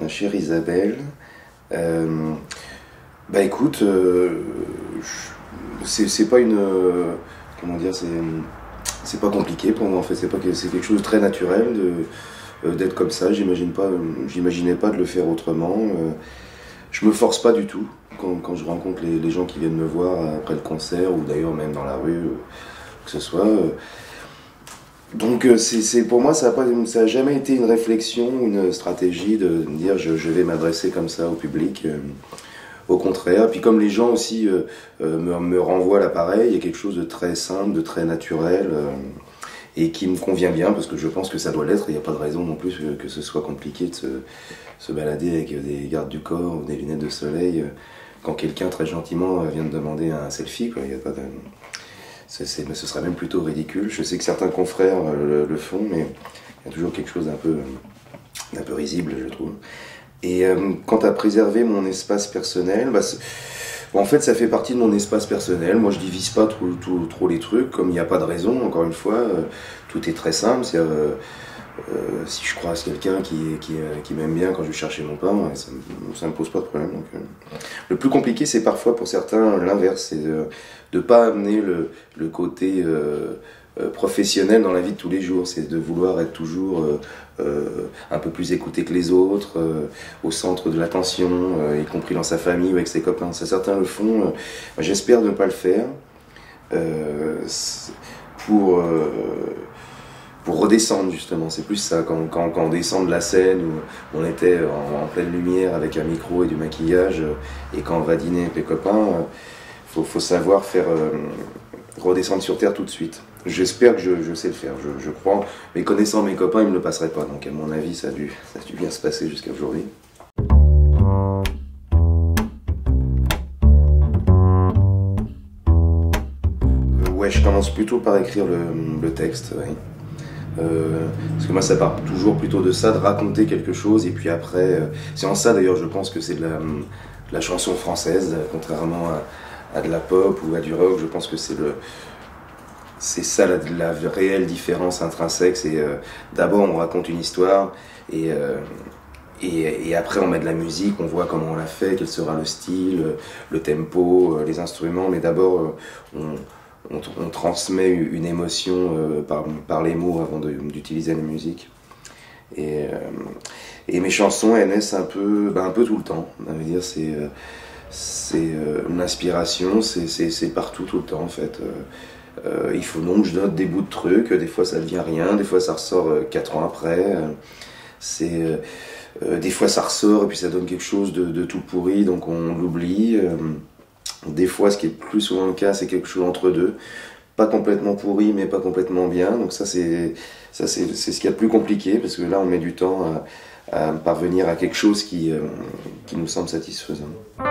chère Isabelle. Bah écoute, c'est pas une... comment dire, c'est pas compliqué pour moi en fait, c'est quelque chose de très naturel d'être comme ça, j'imaginais pas de le faire autrement. Je me force pas du tout quand je rencontre les gens qui viennent me voir après le concert ou d'ailleurs même dans la rue, que ce soit. Donc pour moi, ça a jamais été une réflexion, une stratégie de me dire je vais m'adresser comme ça au public. Au contraire, puis comme les gens aussi me renvoient l'appareil, il y a quelque chose de très simple, de très naturel et qui me convient bien parce que je pense que ça doit l'être. Il n'y a pas de raison non plus que ce soit compliqué de se balader avec des gardes du corps ou des lunettes de soleil quand quelqu'un très gentiment vient de demander un selfie, quoi. Il y a pas de... ce serait même plutôt ridicule. Je sais que certains confrères le font, mais il y a toujours quelque chose d'un peu risible, je trouve. Et quant à préserver mon espace personnel, bon, en fait ça fait partie de mon espace personnel. Moi je divise pas trop les trucs, comme il n'y a pas de raison, encore une fois, tout est très simple. Si je croise quelqu'un qui m'aime bien quand je vais chercher mon pain, ça me pose pas de problème. Donc, le plus compliqué c'est parfois pour certains l'inverse, c'est de pas amener le côté professionnel dans la vie de tous les jours, c'est de vouloir être toujours un peu plus écouté que les autres, au centre de l'attention, y compris dans sa famille ou avec ses copains. Ça, certains le font, j'espère ne pas le faire, pour redescendre justement. C'est plus ça, quand on descend de la scène où on était en pleine lumière avec un micro et du maquillage, et quand on va dîner avec les copains, faut savoir faire redescendre sur terre tout de suite. J'espère que je sais le faire, je crois. Mais connaissant mes copains, ils ne me le passeraient pas. Donc à mon avis, ça a dû bien se passer jusqu'à aujourd'hui. Ouais, je commence plutôt par écrire le texte, oui. Parce que moi ça part toujours plutôt de ça, de raconter quelque chose, et puis après, c'est en ça d'ailleurs je pense que c'est de la chanson française, contrairement à de la pop ou à du rock. Je pense que c'est ça la réelle différence intrinsèque, c'est d'abord on raconte une histoire et après on met de la musique, on voit comment on l'a fait, quel sera le style, le tempo, les instruments, mais d'abord on transmet une émotion par les mots avant d'utiliser la musique. Et mes chansons elles naissent un peu tout le temps, on va dire, l'inspiration, c'est partout tout le temps en fait. Il faut donc je note des bouts de trucs, des fois ça devient rien, des fois ça ressort 4 ans après, des fois ça ressort et puis ça donne quelque chose de tout pourri, donc on l'oublie. Des fois, ce qui est plus souvent le cas, c'est quelque chose entre deux, pas complètement pourri mais pas complètement bien, donc ça c'est ce qu'il y a de plus compliqué, parce que là on met du temps à parvenir à quelque chose qui nous semble satisfaisant.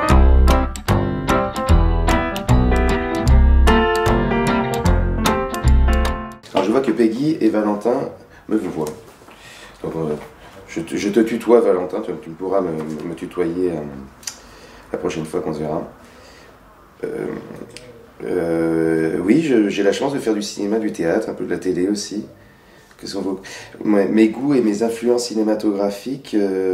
Alors je vois que Peggy et Valentin me voient. Donc je te tutoie Valentin, tu pourras me tutoyer la prochaine fois qu'on se verra. Oui, j'ai la chance de faire du cinéma, du théâtre, un peu de la télé aussi. Mes goûts et mes influences cinématographiques,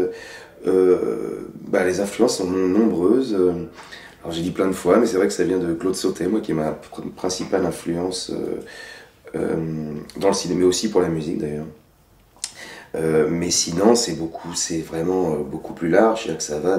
les influences sont nombreuses. Alors j'ai dit plein de fois, mais c'est vrai que ça vient de Claude Sautet, moi, qui est ma principale influence dans le cinéma, mais aussi pour la musique d'ailleurs. Mais sinon, c'est vraiment beaucoup plus large, c'est-à-dire que ça va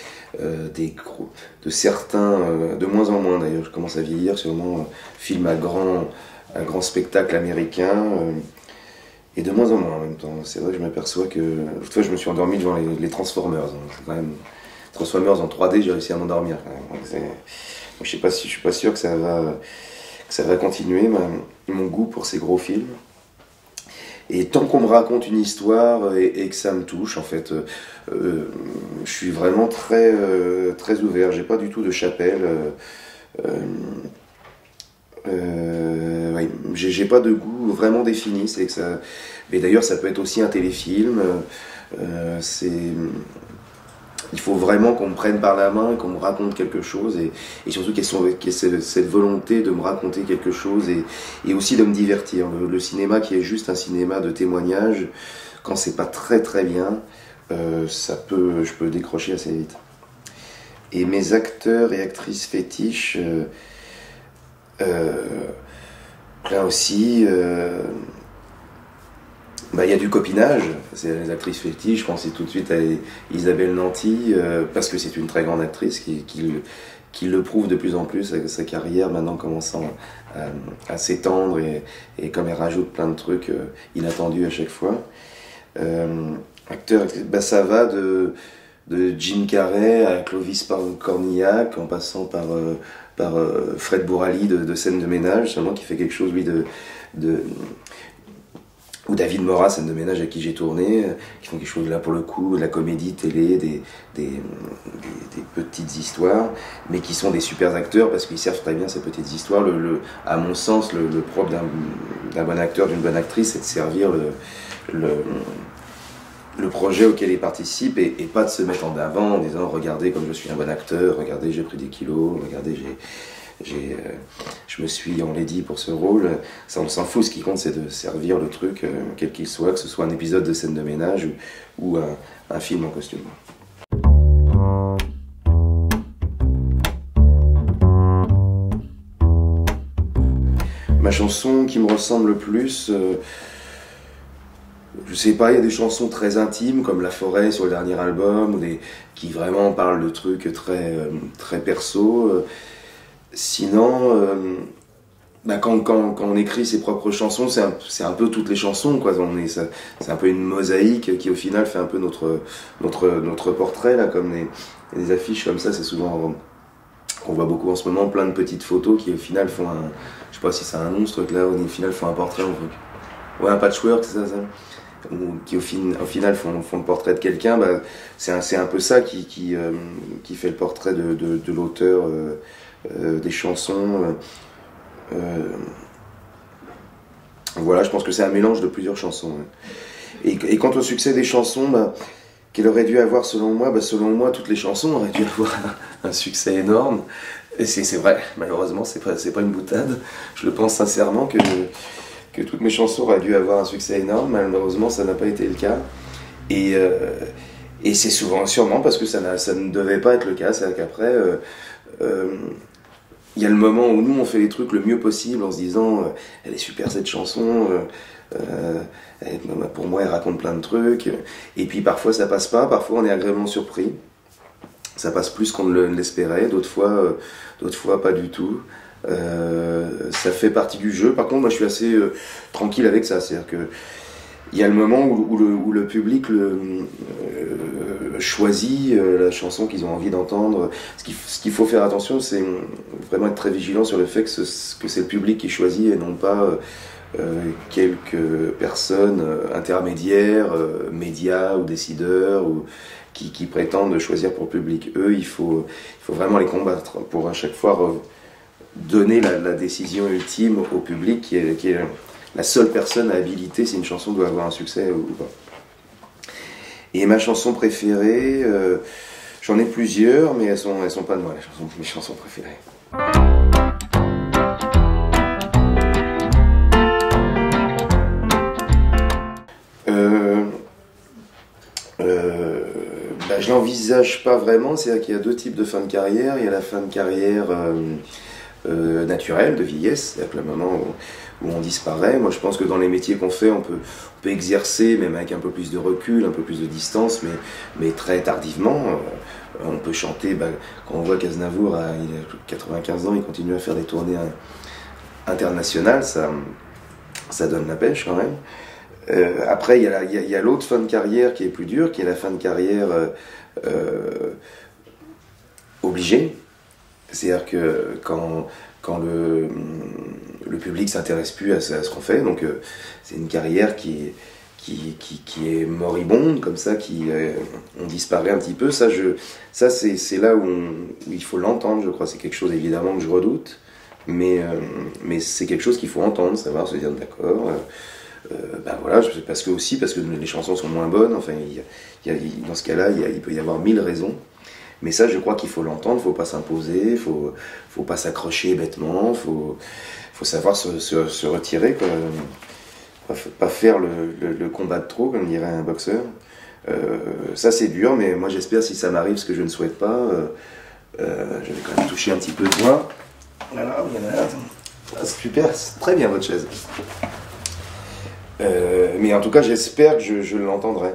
de certains, de moins en moins d'ailleurs, je commence à vieillir, sûrement film à grand spectacle américain, et de moins en moins en même temps. C'est vrai que je m'aperçois que, l'autre fois je me suis endormi devant les Transformers, donc quand même, Transformers en 3D, j'ai réussi à m'endormir quand même. Donc je suis pas sûr que ça va continuer, mon goût pour ces gros films. Et tant qu'on me raconte une histoire et que ça me touche, en fait, je suis vraiment très ouvert. J'ai pas du tout de chapelle. Ouais, j'ai pas de goût vraiment défini. C'est que ça. Mais d'ailleurs, ça peut être aussi un téléfilm. Il faut vraiment qu'on me prenne par la main et qu'on me raconte quelque chose, et surtout qu'il y ait cette volonté de me raconter quelque chose et aussi de me divertir. Le cinéma qui est juste un cinéma de témoignage, quand c'est pas très très bien, je peux décrocher assez vite. Et mes acteurs et actrices fétiches, là aussi, il y a du copinage. C'est les actrices fétiches, je pensais tout de suite à Isabelle Nanty, parce que c'est une très grande actrice qui le prouve de plus en plus avec sa carrière maintenant commençant à s'étendre et comme elle rajoute plein de trucs inattendus à chaque fois. Acteur, ça va de Jim Carrey à Clovis Cornillac en passant par Fred Bourali de Scène de ménage, seulement qui fait quelque chose lui ou David Morat, Scène de ménage à qui j'ai tourné, qui font quelque chose là pour le coup, de la comédie télé, des petites histoires, mais qui sont des super acteurs parce qu'ils servent très bien ces petites histoires. À mon sens, le propre d'un bon acteur, d'une bonne actrice, c'est de servir le projet auquel ils participent et pas de se mettre en avant en disant regardez comme je suis un bon acteur, regardez j'ai pris des kilos, regardez je me suis enlaidi pour ce rôle. Ça, on s'en fout, ce qui compte c'est de servir le truc quel qu'il soit, que ce soit un épisode de Scène de ménage ou un film en costume. Ma chanson qui me ressemble le plus, je sais pas, il y a des chansons très intimes comme La Forêt sur le dernier album, qui vraiment parlent de trucs très perso. Sinon, quand on écrit ses propres chansons, c'est un peu toutes les chansons, quoi. C'est un peu une mosaïque qui au final fait un peu notre portrait, là, comme les affiches comme ça, c'est souvent qu'on voit beaucoup en ce moment, plein de petites photos qui au final font je sais pas si c'est un nom ce truc là, au final font un portrait, ouais, un patchwork, c'est ça. Qui au final font le portrait de quelqu'un, c'est un peu ça qui fait le portrait de l'auteur des chansons. Voilà, je pense que c'est un mélange de plusieurs chansons. Et quant au succès des chansons, qu'il aurait dû avoir selon moi, toutes les chansons auraient dû avoir un succès énorme. Et c'est vrai, malheureusement, c'est pas une boutade. Je le pense sincèrement que toutes mes chansons auraient dû avoir un succès énorme. Malheureusement, ça n'a pas été le cas. Et c'est sûrement parce que ça ne devait pas être le cas. C'est qu'après, il y a le moment où nous, on fait les trucs le mieux possible en se disant elle est super cette chanson, pour moi, elle raconte plein de trucs. Et puis parfois, ça passe pas. Parfois, on est agréablement surpris. Ça passe plus qu'on ne l'espérait. D'autres fois, pas du tout. Ça fait partie du jeu. Par contre, moi je suis assez tranquille avec ça. C'est-à-dire que il y a le moment où le public choisit la chanson qu'ils ont envie d'entendre. Ce qu'il faut faire attention, c'est vraiment être très vigilant sur le fait que c'est le public qui choisit et non pas quelques personnes intermédiaires, médias ou décideurs qui prétendent choisir pour le public. Eux, il faut vraiment les combattre pour à chaque fois donner la décision ultime au public qui est la seule personne à habiliter si une chanson doit avoir un succès ou pas. Et ma chanson préférée, j'en ai plusieurs, mais elles sont pas de moi, mes chansons préférées. Je l'envisage pas vraiment, c'est-à-dire qu'il y a deux types de fin de carrière. Il y a la fin de carrière naturelle, de vieillesse, c'est-à-dire que le moment où on disparaît. Moi je pense que dans les métiers qu'on fait, on peut exercer, même avec un peu plus de recul, un peu plus de distance, mais très tardivement. On peut chanter, quand on voit qu'Aznavour, il a 95 ans, il continue à faire des tournées internationales, ça donne la pêche quand même. Après, il y a l'autre fin de carrière qui est plus dure, qui est la fin de carrière obligée. C'est-à-dire que quand le public s'intéresse plus à ce qu'on fait, donc c'est une carrière qui est moribonde, comme ça, on disparaît un petit peu. Ça c'est là où il faut l'entendre, je crois. C'est quelque chose évidemment que je redoute, mais c'est quelque chose qu'il faut entendre, savoir se dire d'accord. Voilà, parce que les chansons sont moins bonnes. Enfin, dans ce cas-là, il peut y avoir 1000 raisons. Mais ça, je crois qu'il faut l'entendre, faut pas s'imposer, faut pas s'accrocher bêtement, faut savoir se retirer, quoi. Pas faire le combat de trop, comme dirait un boxeur. Ça c'est dur, mais moi j'espère, si ça m'arrive, ce que je ne souhaite pas, je vais quand même toucher un petit peu de bois. Voilà, ah, super, c'est très bien votre chaise. Mais en tout cas, j'espère que je l'entendrai.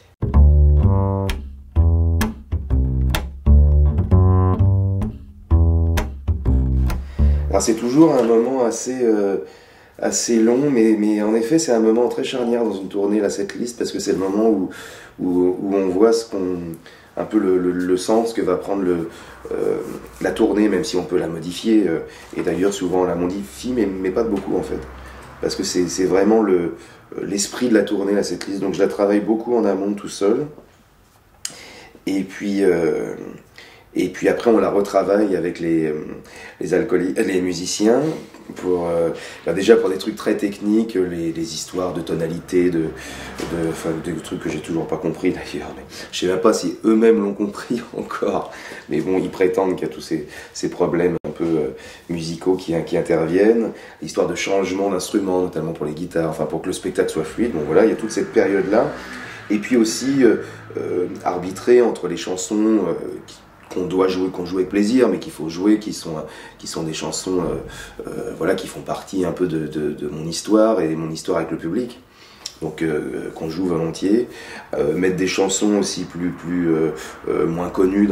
Alors c'est toujours un moment assez long, mais en effet c'est un moment très charnière dans une tournée, la setlist, parce que c'est le moment où on voit un peu le sens que va prendre la tournée, même si on peut la modifier, et d'ailleurs souvent on la modifie, mais pas de beaucoup en fait, parce que c'est vraiment l'esprit de la tournée, la setlist, donc je la travaille beaucoup en amont tout seul, et puis après on la retravaille avec les musiciens, déjà pour des trucs très techniques, les histoires de tonalité, enfin, des trucs que j'ai toujours pas compris d'ailleurs, mais je sais même pas si eux-mêmes l'ont compris encore, mais bon, ils prétendent qu'il y a tous ces problèmes un peu musicaux qui interviennent, l'histoire de changement d'instruments, notamment pour les guitares, enfin pour que le spectacle soit fluide. Bon voilà, il y a toute cette période-là, et puis aussi arbitrer entre les chansons qu'on joue avec plaisir, mais qu'il faut jouer, qui sont des chansons voilà, qui font partie un peu de mon histoire et mon histoire avec le public, donc qu'on joue volontiers, mettre des chansons aussi moins connues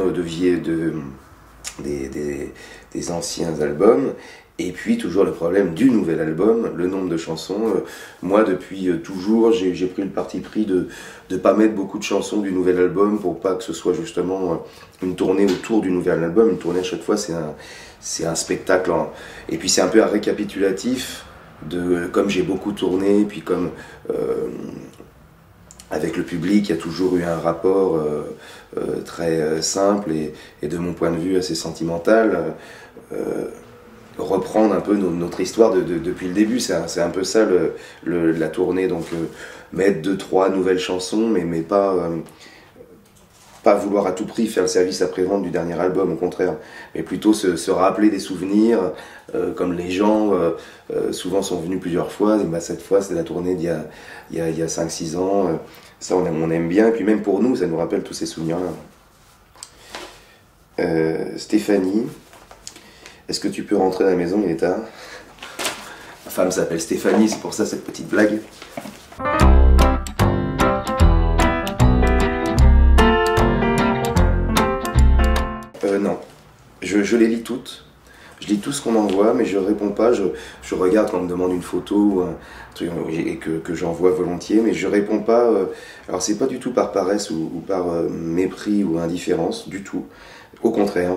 des anciens albums. Et puis toujours le problème du nouvel album, le nombre de chansons. Moi depuis toujours j'ai pris le parti pris de ne pas mettre beaucoup de chansons du nouvel album, pour pas que ce soit justement une tournée autour du nouvel album. Une tournée à chaque fois c'est un spectacle, et puis c'est un peu un récapitulatif comme j'ai beaucoup tourné, et puis comme avec le public il y a toujours eu un rapport très simple et de mon point de vue assez sentimental. Reprendre un peu notre histoire depuis le début, c'est un peu ça la tournée, donc mettre 2-3 nouvelles chansons, mais pas vouloir à tout prix faire le service après-vente du dernier album, au contraire, mais plutôt se rappeler des souvenirs, comme les gens souvent sont venus plusieurs fois, et cette fois c'est la tournée d'il y a 5-6 ans, ça on aime bien, et puis même pour nous ça nous rappelle tous ces souvenirs-là. Stéphanie, est-ce que tu peux rentrer à la maison, il est tard. Ma femme s'appelle Stéphanie, c'est pour ça cette petite blague. Non, je les lis toutes. Je lis tout ce qu'on m'envoie, mais je réponds pas. Je regarde quand on me demande une photo ou un truc, et que j'envoie volontiers, mais je réponds pas. Alors c'est pas du tout par paresse ou par mépris ou indifférence, du tout. Au contraire,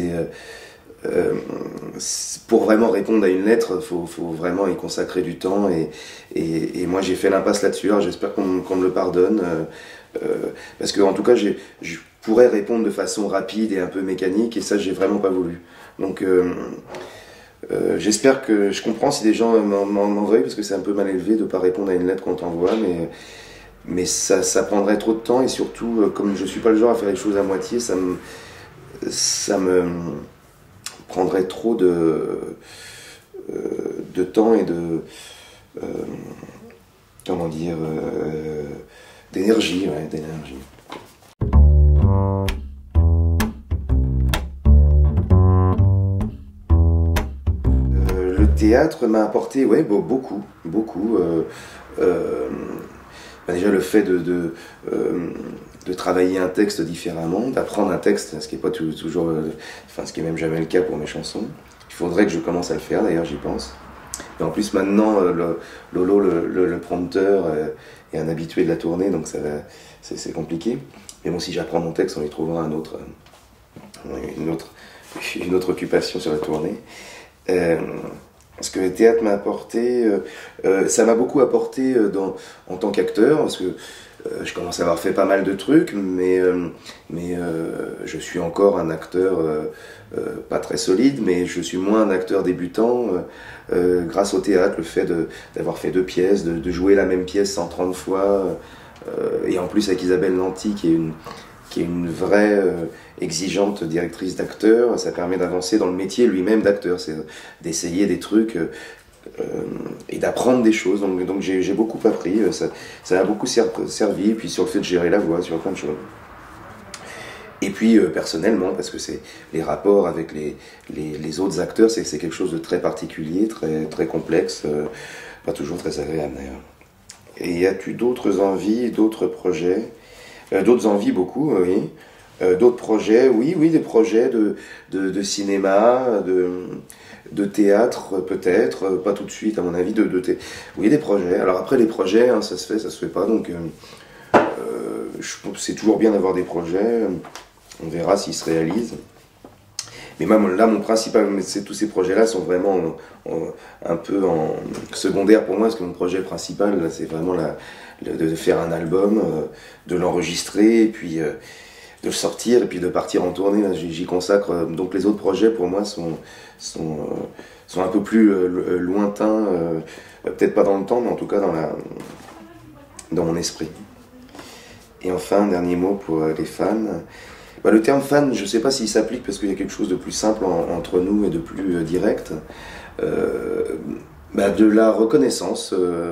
pour vraiment répondre à une lettre, faut vraiment y consacrer du temps, et moi j'ai fait l'impasse là-dessus. J'espère qu'on me le pardonne, parce que en tout cas je pourrais répondre de façon rapide et un peu mécanique, et ça j'ai vraiment pas voulu. Donc j'espère que je comprends si des gens m'en veuillent, parce que c'est un peu mal élevé de pas répondre à une lettre qu'on t'envoie, mais ça prendrait trop de temps, et surtout comme je suis pas le genre à faire les choses à moitié, ça me prendrait trop de temps et comment dire, d'énergie, ouais, d'énergie. Le théâtre m'a apporté, ouais, beaucoup. Déjà le fait de travailler un texte différemment, d'apprendre un texte, ce qui n'est pas toujours, enfin ce qui est même jamais le cas pour mes chansons. Il faudrait que je commence à le faire, d'ailleurs j'y pense. Et en plus maintenant, Lolo, le prompteur, est un habitué de la tournée, donc c'est compliqué. Mais bon, si j'apprends mon texte, on y trouvera une autre occupation sur la tournée. Ce que le théâtre m'a apporté, ça m'a beaucoup apporté en tant qu'acteur, parce que je commence à avoir fait pas mal de trucs, mais je suis encore un acteur pas très solide, mais je suis moins un acteur débutant grâce au théâtre, le fait d'avoir fait 2 pièces, de jouer la même pièce 130 fois, et en plus avec Isabelle Lanty qui est une vraie exigeante directrice d'acteur, ça permet d'avancer dans le métier lui-même d'acteur, c'est d'essayer des trucs et d'apprendre des choses. Donc j'ai beaucoup appris, ça m'a beaucoup servi, puis sur le fait de gérer la voix, sur plein de choses. Et puis personnellement, parce que c'est les rapports avec les autres acteurs, c'est quelque chose de très particulier, très complexe, pas toujours très agréable d'ailleurs. Et as-tu d'autres envies, d'autres projets? D'autres envies, beaucoup, oui. D'autres projets, oui, des projets de cinéma, de théâtre peut-être, pas tout de suite à mon avis, oui, des projets. Alors après les projets, hein, ça se fait pas, donc c'est toujours bien d'avoir des projets, on verra s'ils se réalisent. Mais même là, mon principal, tous ces projets-là sont vraiment un peu en secondaire pour moi, parce que mon projet principal, c'est vraiment de faire un album, de l'enregistrer, et puis de le sortir, et puis de partir en tournée. J'y consacre. Donc les autres projets, pour moi, sont un peu plus lointains, peut-être pas dans le temps, mais en tout cas dans mon esprit. Et enfin, un dernier mot pour les fans. Bah, le terme fan, je ne sais pas s'il s'applique parce qu'il y a quelque chose de plus simple entre nous et de plus direct. De la reconnaissance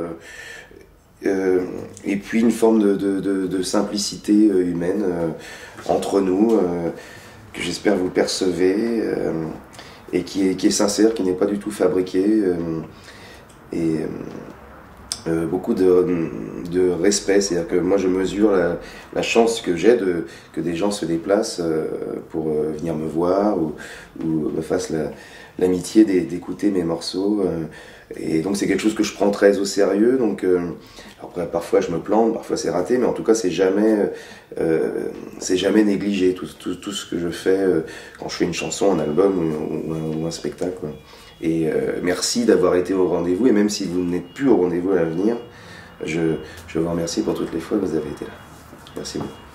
et puis une forme de simplicité humaine entre nous que j'espère vous percevez et qui est sincère, qui n'est pas du tout fabriqué et beaucoup de respect, c'est-à-dire que moi je mesure la chance que j'ai que des gens se déplacent pour venir me voir ou me fassent l'amitié d'écouter mes morceaux. Et donc c'est quelque chose que je prends très au sérieux. Donc après, parfois je me plante, parfois c'est raté, mais en tout cas c'est jamais négligé tout ce que je fais quand je fais une chanson, un album ou un spectacle, quoi. Et merci d'avoir été au rendez-vous, et même si vous n'êtes plus au rendez-vous à l'avenir, je vous remercie pour toutes les fois que vous avez été là. Merci beaucoup.